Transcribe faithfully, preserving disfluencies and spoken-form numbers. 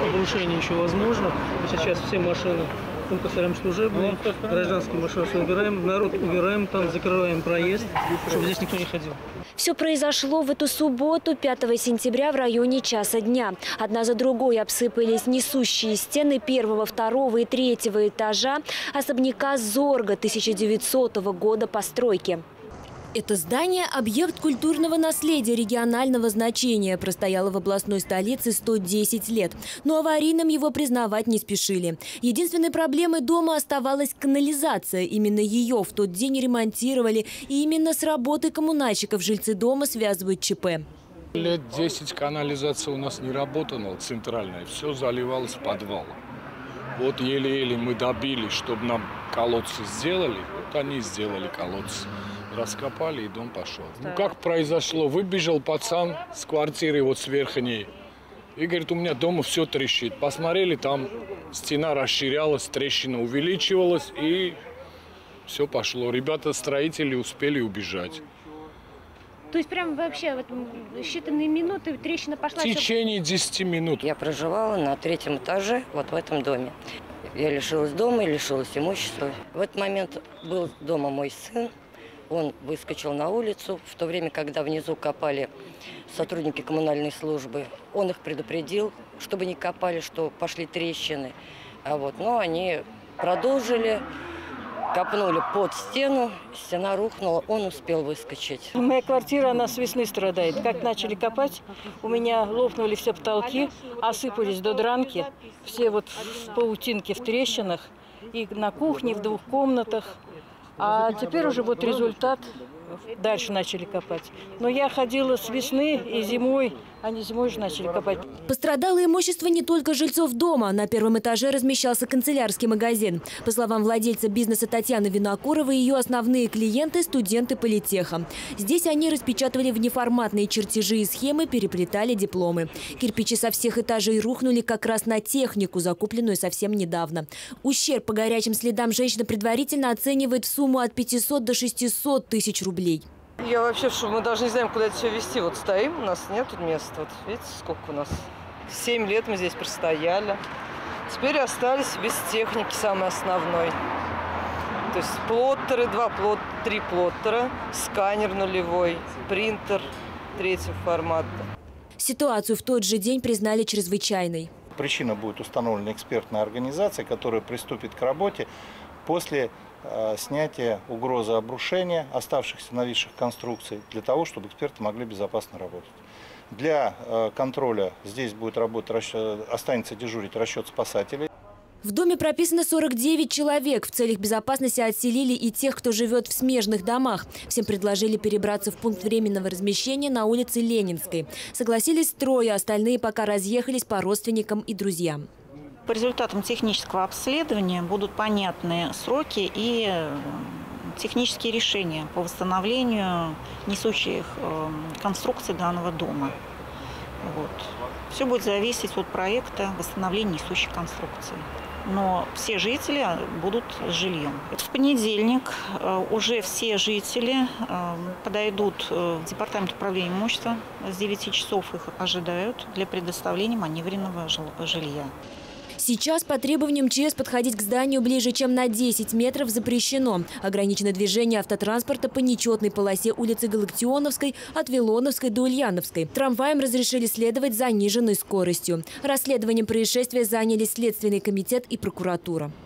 обрушение еще возможно. Сейчас все машины поставим служебные, гражданские машины убираем, народ убираем, там закрываем проезд, чтобы здесь никто не ходил. Все произошло в эту субботу, пятого сентября, в районе часа дня. Одна за другой обсыпались несущие стены первого, второго и третьего этажа особняка Зорга тысяча девятисотого года постройки. Это здание – объект культурного наследия регионального значения. Простояло в областной столице сто десять лет. Но аварийным его признавать не спешили. Единственной проблемой дома оставалась канализация. Именно ее в тот день ремонтировали. И именно с работой коммунальщиков жильцы дома связывают ЧП. Лет десять канализация у нас не работала, центральная. Все заливалось в подвал. Вот еле-еле мы добились, чтобы нам колодцы сделали. Вот они сделали колодцы. Раскопали, и дом пошел. Ну, как произошло? Выбежал пацан с квартиры вот с верхней. И говорит, у меня дома все трещит. Посмотрели, там стена расширялась, трещина увеличивалась, и все пошло. Ребята, строители, успели убежать. То есть прям вообще вот, считанные минуты трещина пошла? В течение десяти минут. Я проживала на третьем этаже вот в этом доме. Я лишилась дома и лишилась имущества. В этот момент был дома мой сын. Он выскочил на улицу, в то время, когда внизу копали сотрудники коммунальной службы. Он их предупредил, чтобы не копали, что пошли трещины. А вот, но они продолжили, копнули под стену, стена рухнула, он успел выскочить. Моя квартира, она с весны страдает. Как начали копать, у меня лопнули все потолки, осыпались до дранки, все вот в паутинке, в трещинах, и на кухне, в двух комнатах. А теперь уже вот результат. Дальше начали копать. Но я ходила с весны и зимой, они зимой же начали копать. Пострадало имущество не только жильцов дома. На первом этаже размещался канцелярский магазин. По словам владельца бизнеса Татьяны Винокуровой, ее основные клиенты – студенты политеха. Здесь они распечатывали внеформатные чертежи и схемы, переплетали дипломы. Кирпичи со всех этажей рухнули как раз на технику, закупленную совсем недавно. Ущерб по горячим следам женщина предварительно оценивает в сумму от пятисот до шестисот тысяч рублей. Я вообще, что мы даже не знаем, куда это все везти. Вот стоим, у нас нет тут места. Вот видите, сколько у нас? Семь лет мы здесь простояли. Теперь остались без техники самой основной. То есть плоттеры, два плот, три плоттера, сканер нулевой, принтер третьего формата. Ситуацию в тот же день признали чрезвычайной. Причина будет установлена экспертной организацией, которая приступит к работе после снятия угрозы обрушения оставшихся нависших конструкций для того, чтобы эксперты могли безопасно работать. Для контроля здесь будет работать расчет, останется дежурить расчет спасателей. В доме прописано сорок девять человек. В целях безопасности отселили и тех, кто живет в смежных домах. Всем предложили перебраться в пункт временного размещения на улице Ленинской. Согласились трое, остальные пока разъехались по родственникам и друзьям. По результатам технического обследования будут понятны сроки и технические решения по восстановлению несущих конструкций данного дома. Вот. Все будет зависеть от проекта восстановления несущих конструкций. Но все жители будут с жильем. В понедельник уже все жители подойдут в департамент управления имуществом. С девяти часов их ожидают для предоставления маневренного жилья. Сейчас по требованиям ЧС подходить к зданию ближе, чем на десять метров запрещено. Ограничено движение автотранспорта по нечетной полосе улицы Галактионовской от Вилоновской до Ульяновской. Трамваям разрешили следовать заниженной скоростью. Расследованием происшествия занялись Следственный комитет и прокуратура.